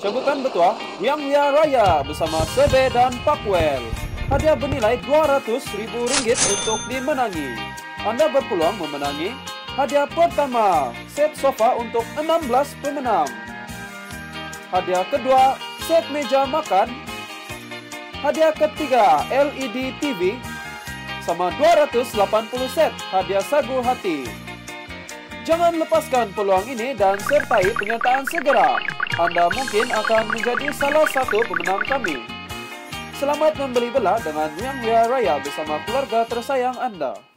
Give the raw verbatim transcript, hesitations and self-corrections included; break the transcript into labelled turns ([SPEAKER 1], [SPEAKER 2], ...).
[SPEAKER 1] Cabutan betua, Yang Wia Raya bersama Sebe dan Pakwel. Hadiah bernilai dua ratus ribu ringgit untuk dimenangi. Anda berpeluang memenangi hadiah pertama, set sofa untuk enam belas pemenang. Hadiah kedua, set meja makan. Hadiah ketiga, L E D T V sama dua ratus delapan puluh set hadiah sagu hati. Jangan lepaskan peluang ini dan sertai penyertaan segera. Anda mungkin akan menjadi salah satu pemenang kami. Selamat membeli belah dengan Yang Wia Raya bersama keluarga tersayang Anda.